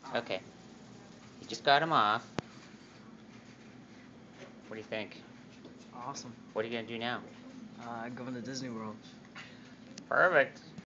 Okay. You just got him off. What do you think? Awesome. What are you gonna do now? Going to Disney World. Perfect.